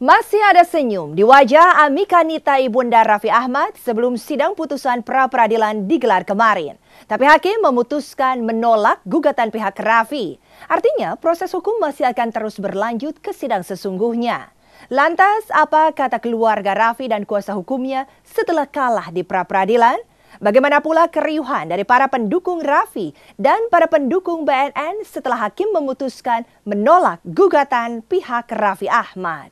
Masih ada senyum di wajah Amika Nita Ibunda Raffi Ahmad sebelum sidang putusan pra-peradilan digelar kemarin. Tapi hakim memutuskan menolak gugatan pihak Raffi. Artinya proses hukum masih akan terus berlanjut ke sidang sesungguhnya. Lantas apa kata keluarga Raffi dan kuasa hukumnya setelah kalah di pra-peradilan? Bagaimana pula keriuhan dari para pendukung Raffi dan para pendukung BNN setelah hakim memutuskan menolak gugatan pihak Raffi Ahmad?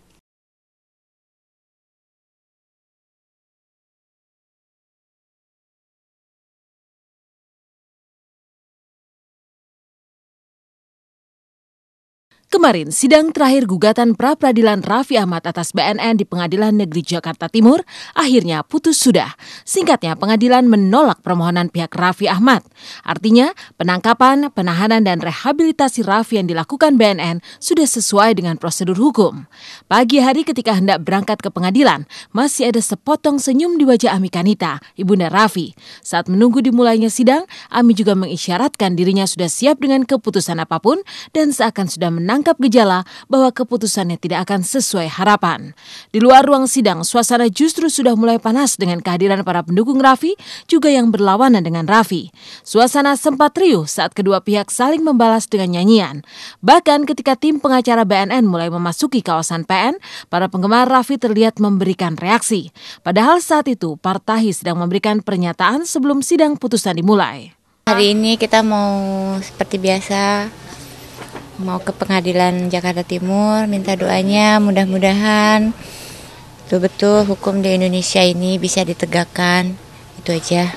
Kemarin, sidang terakhir gugatan pra-peradilan Raffi Ahmad atas BNN di Pengadilan Negeri Jakarta Timur akhirnya putus sudah. Singkatnya, pengadilan menolak permohonan pihak Raffi Ahmad. Artinya, penangkapan, penahanan, dan rehabilitasi Raffi yang dilakukan BNN sudah sesuai dengan prosedur hukum. Pagi hari ketika hendak berangkat ke pengadilan, masih ada sepotong senyum di wajah Amika Nita, ibunda Raffi. Saat menunggu dimulainya sidang, Ami juga mengisyaratkan dirinya sudah siap dengan keputusan apapun dan seakan sudah menangkap gejala bahwa keputusannya tidak akan sesuai harapan. Di luar ruang sidang, suasana justru sudah mulai panas dengan kehadiran para pendukung Raffi juga yang berlawanan dengan Raffi. Suasana sempat riuh saat kedua pihak saling membalas dengan nyanyian. Bahkan ketika tim pengacara BNN mulai memasuki kawasan PN, para penggemar Raffi terlihat memberikan reaksi. Padahal saat itu Partahi sedang memberikan pernyataan sebelum sidang putusan dimulai. Hari ini kita mau seperti biasa mau ke pengadilan Jakarta Timur, minta doanya mudah-mudahan betul-betul hukum di Indonesia ini bisa ditegakkan. Itu aja.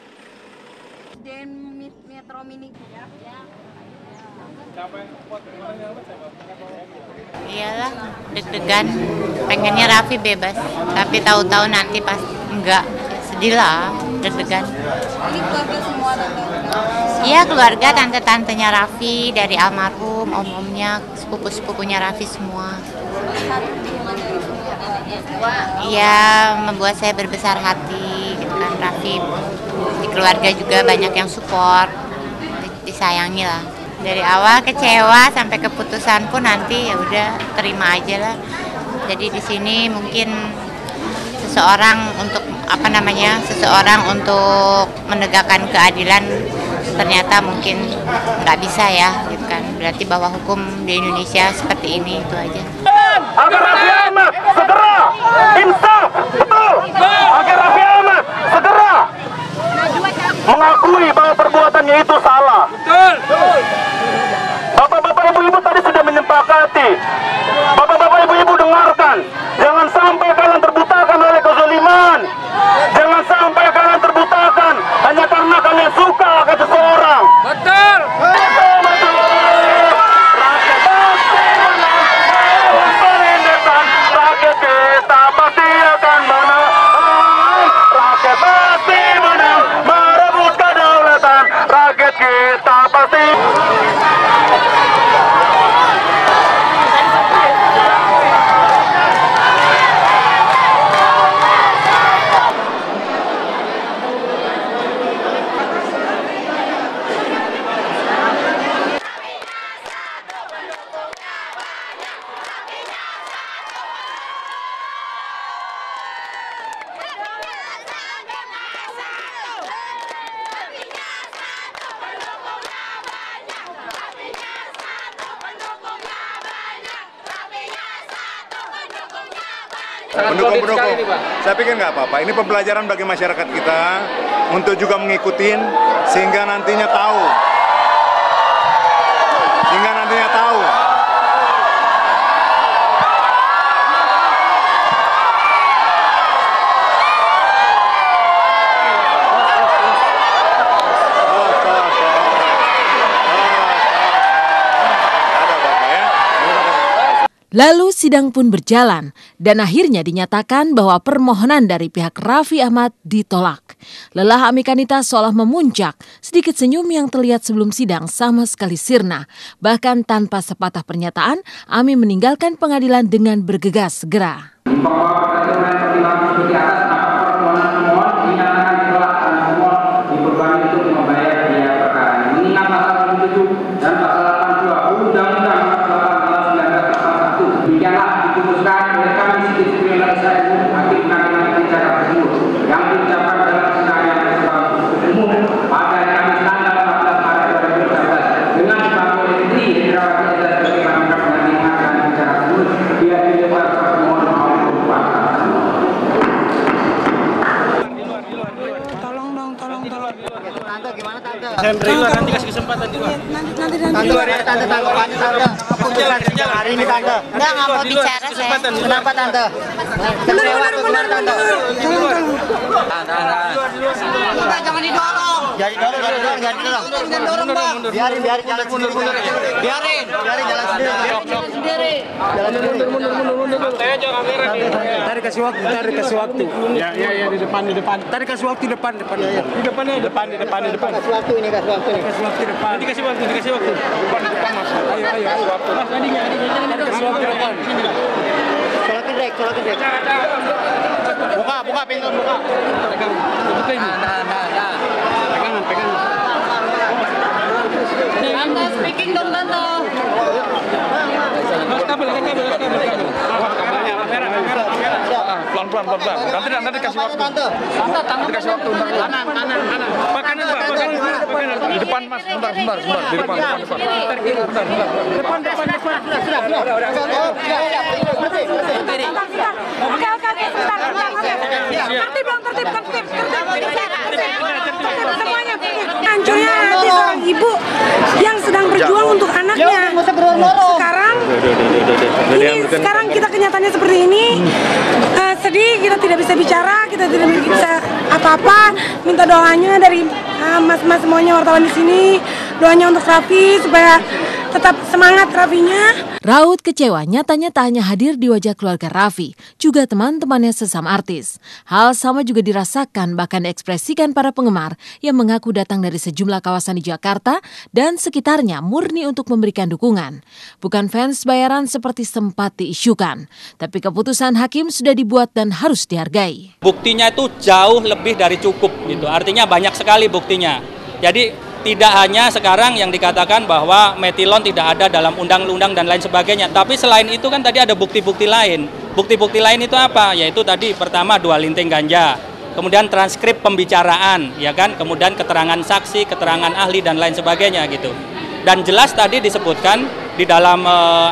Iyalah, deg-degan, pengennya Raffi bebas, tapi tahu-tahu nanti pas enggak, sedih lah, deg-degan. Ini keluarga semua tante? Iya, keluarga, tante-tantenya Raffi, dari almarhum, om-omnya, sepupu-sepupunya Raffi semua. Iya, membuat saya berbesar hati, gitu kan. Raffi di keluarga juga banyak yang support, disayangi lah. Dari awal kecewa sampai keputusan pun nanti ya udah terima aja lah. Jadi di sini mungkin seseorang untuk menegakkan keadilan ternyata mungkin nggak bisa ya, gitu kan. Berarti bahwa hukum di Indonesia seperti ini, itu aja. Agar Raffi Ahmad segera insaf, betul. Agar Raffi Ahmad segera mengakui bahwa perbuatannya itu salah. Betul. Bapak-bapak, ibu-ibu tadi sudah menyepakati. Bapak-bapak, ibu-ibu dengarkan. Jangan sampai kalian terbutakan oleh kezaliman. Jangan sampai kalian terbutakan hanya karena kalian suka ke seseorang. Betul. Betul. Rakyat pasti menang. Penindasan rakyat kita pasti akan menang. Rakyat pasti menang. Merebut kedaulatan rakyat kita pasti. Pendukung-pendukung, saya pikir nggak apa-apa. Ini pembelajaran bagi masyarakat kita untuk juga mengikuti sehingga nantinya tahu. Lalu sidang pun berjalan dan akhirnya dinyatakan bahwa permohonan dari pihak Raffi Ahmad ditolak. Lelah Amika Nita seolah memuncak, sedikit senyum yang terlihat sebelum sidang sama sekali sirna. Bahkan tanpa sepatah pernyataan, Ami meninggalkan pengadilan dengan bergegas segera. Demikianlah diputuskan oleh kami Nanti kasih kesempatan di luar. Nanti. Di luar ya. Hari ini tante. Enggak mau bicara saya. Kenapa tante? Benar. Jangan didorong. Jangan didorong, Bang. Biarin jalan sendiri. Biarin jalan sendiri. Mundur. Santai aja kamera nih. Tadi kasih waktu. Ya di depan. Tadi kasih waktu depan. Di depan. Kasih waktu ini. Nanti kasih waktu. Depan Mas. Ayo waktu. Mas tadinya kasih waktu depan. Sholat kedek. Buka pintu, buka. Pegangan. Tante, speaking dong Tante. Kabel. Pelan. Nanti kasih waktu. Nanti kasih waktu. Kanan. Kanan. Di depan, Mas. Sebentar. Di depan. Depan. Semuanya hancurnya hati seorang ibu yang sedang berjuang untuk anaknya. Sekarang kita kenyataannya seperti ini. Sedih, kita tidak bisa bicara, kita tidak bisa apa-apa. Minta doanya dari mas-mas semuanya wartawan di sini, doanya untuk Raffi supaya tetap semangat Raffinya. Raut kecewa nyatanya tak hanya hadir di wajah keluarga Raffi, juga teman-temannya sesama artis. Hal sama juga dirasakan bahkan diekspresikan para penggemar yang mengaku datang dari sejumlah kawasan di Jakarta dan sekitarnya murni untuk memberikan dukungan. Bukan fans bayaran seperti sempat diisukan, tapi keputusan hakim sudah dibuat dan harus dihargai. Buktinya itu jauh lebih dari cukup gitu. Artinya banyak sekali buktinya. Jadi tidak hanya sekarang yang dikatakan bahwa metilon tidak ada dalam undang-undang dan lain sebagainya. Tapi selain itu kan tadi ada bukti-bukti lain. Bukti-bukti lain itu apa? Yaitu tadi pertama 2 linting ganja. Kemudian transkrip pembicaraan, ya kan? Kemudian keterangan saksi, keterangan ahli dan lain sebagainya gitu. Dan jelas tadi disebutkan di dalam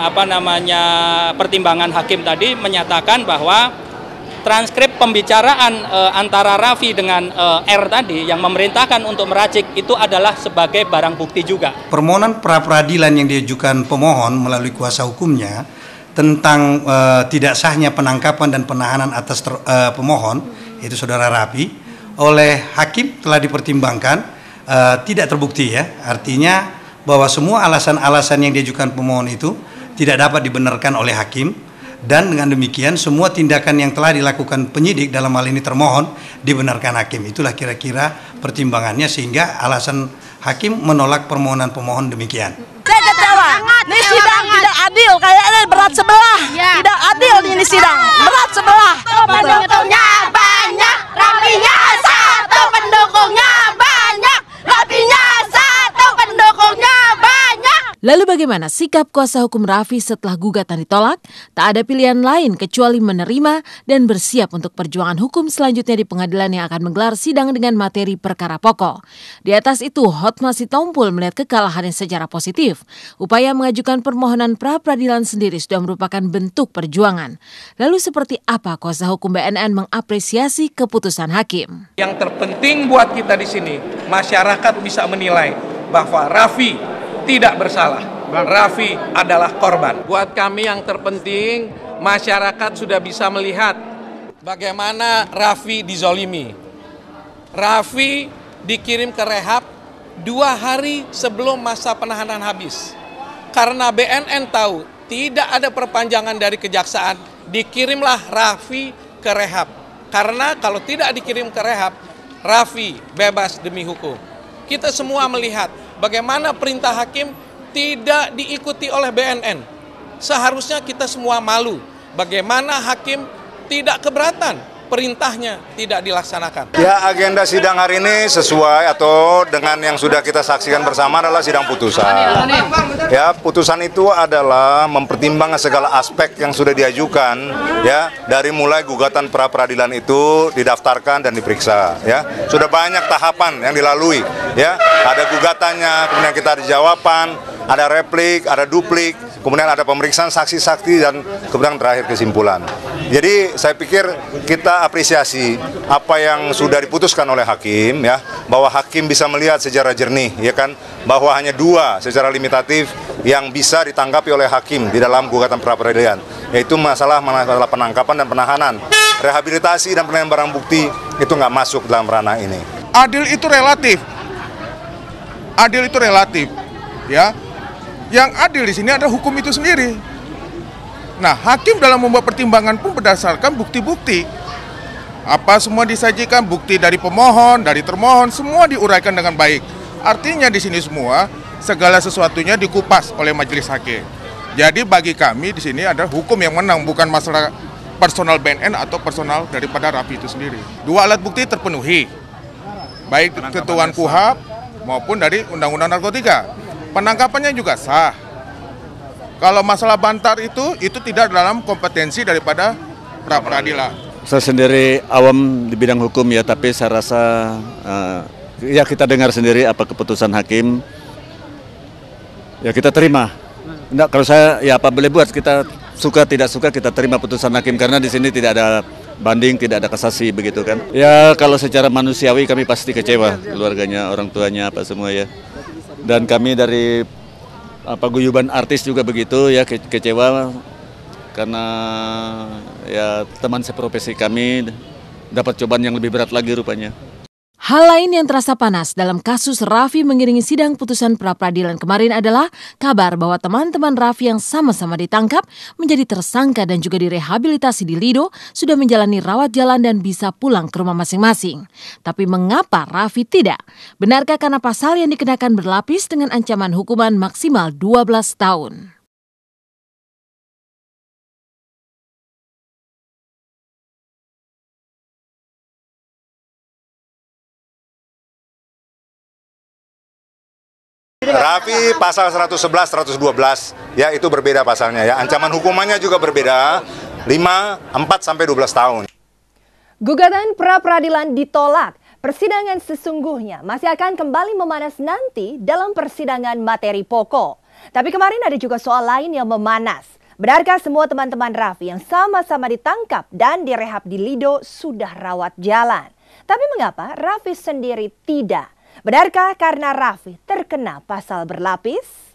pertimbangan hakim tadi menyatakan bahwa transkrip pembicaraan antara Raffi dengan R tadi yang memerintahkan untuk meracik itu adalah sebagai barang bukti juga. Permohonan pra-peradilan yang diajukan pemohon melalui kuasa hukumnya tentang tidak sahnya penangkapan dan penahanan atas pemohon, yaitu saudara Raffi, oleh hakim telah dipertimbangkan tidak terbukti ya. Artinya bahwa semua alasan-alasan yang diajukan pemohon itu tidak dapat dibenarkan oleh hakim. Dan dengan demikian semua tindakan yang telah dilakukan penyidik dalam hal ini termohon dibenarkan hakim. Itulah kira-kira pertimbangannya sehingga alasan hakim menolak permohonan pemohon demikian. Saya kecewa, ini sidang tidak adil, kayaknya berat sebelah. Tidak adil ini sidang, berat sebelah. Pendukungnya banyak, Raffinya satu, pendukungnya banyak, Raffinya satu, pendukungnya banyak. Lalu bagaimana sikap kuasa hukum Raffi setelah gugatan ditolak? Tak ada pilihan lain kecuali menerima dan bersiap untuk perjuangan hukum selanjutnya di pengadilan yang akan menggelar sidang dengan materi perkara pokok. Di atas itu, Hotma Sitompul melihat kekalahannya secara positif. Upaya mengajukan permohonan pra-peradilan sendiri sudah merupakan bentuk perjuangan. Lalu seperti apa kuasa hukum BNN mengapresiasi keputusan hakim? Yang terpenting buat kita di sini, masyarakat bisa menilai bahwa Raffi tidak bersalah. Raffi adalah korban. Buat kami yang terpenting, masyarakat sudah bisa melihat bagaimana Raffi dizolimi. Raffi dikirim ke rehab 2 hari sebelum masa penahanan habis. Karena BNN tahu tidak ada perpanjangan dari kejaksaan, dikirimlah Raffi ke rehab. Karena kalau tidak dikirim ke rehab, Raffi bebas demi hukum. Kita semua melihat bagaimana perintah hakim tidak diikuti oleh BNN. Seharusnya kita semua malu bagaimana hakim tidak keberatan perintahnya tidak dilaksanakan. Ya, agenda sidang hari ini sesuai atau dengan yang sudah kita saksikan bersama adalah sidang putusan. Ya, putusan itu adalah mempertimbangkan segala aspek yang sudah diajukan, ya, dari mulai gugatan pra-peradilan itu didaftarkan dan diperiksa, ya. Sudah banyak tahapan yang dilalui, ya. Ada gugatannya, kemudian kita ada jawaban, ada replik, ada duplik, kemudian ada pemeriksaan saksi-saksi dan kemudian terakhir kesimpulan. Jadi saya pikir kita apresiasi apa yang sudah diputuskan oleh hakim, ya, bahwa hakim bisa melihat secara jernih, ya kan, bahwa hanya 2 secara limitatif yang bisa ditanggapi oleh hakim di dalam gugatan pra peradilan, yaitu masalah penangkapan dan penahanan. Rehabilitasi dan penilaian barang bukti itu nggak masuk dalam ranah ini. Adil itu relatif. Adil itu relatif, ya. Yang adil di sini adalah hukum itu sendiri. Nah, hakim dalam membuat pertimbangan pun berdasarkan bukti-bukti. Apa semua disajikan, bukti dari pemohon, dari termohon, semua diuraikan dengan baik. Artinya di sini semua segala sesuatunya dikupas oleh majelis hakim. Jadi bagi kami di sini ada hukum yang menang, bukan masalah personal BNN atau personal daripada Raffi itu sendiri. 2 alat bukti terpenuhi, baik ketentuan KUHP maupun dari Undang-Undang Narkotika. Penangkapannya juga sah. Kalau masalah bantar itu tidak dalam kompetensi daripada pra peradilan. Saya sendiri awam di bidang hukum ya, tapi saya rasa ya kita dengar sendiri apa keputusan hakim. Ya kita terima. Enggak, kalau saya ya apa boleh buat, kita suka tidak suka kita terima putusan hakim karena di sini tidak ada banding, tidak ada kasasi begitu kan. Ya kalau secara manusiawi kami pasti kecewa, keluarganya, orang tuanya apa semua ya. Dan kami dari guyuban artis juga begitu ya, kecewa karena ya teman seprofesi kami dapat cobaan yang lebih berat lagi rupanya. Hal lain yang terasa panas dalam kasus Raffi mengiringi sidang putusan pra-peradilan kemarin adalah kabar bahwa teman-teman Raffi yang sama-sama ditangkap menjadi tersangka dan juga direhabilitasi di Lido sudah menjalani rawat jalan dan bisa pulang ke rumah masing-masing. Tapi mengapa Raffi tidak? Benarkah karena pasal yang dikenakan berlapis dengan ancaman hukuman maksimal 12 tahun? Raffi pasal 111, 112, ya itu berbeda pasalnya ya. Ancaman hukumannya juga berbeda, 5, 4 sampai 12 tahun. Gugatan pra-peradilan ditolak. Persidangan sesungguhnya masih akan kembali memanas nanti dalam persidangan materi pokok. Tapi kemarin ada juga soal lain yang memanas. Benarkah semua teman-teman Raffi yang sama-sama ditangkap dan direhab di Lido sudah rawat jalan? Tapi mengapa Raffi sendiri tidak? Benarkah karena Raffi terkena pasal berlapis?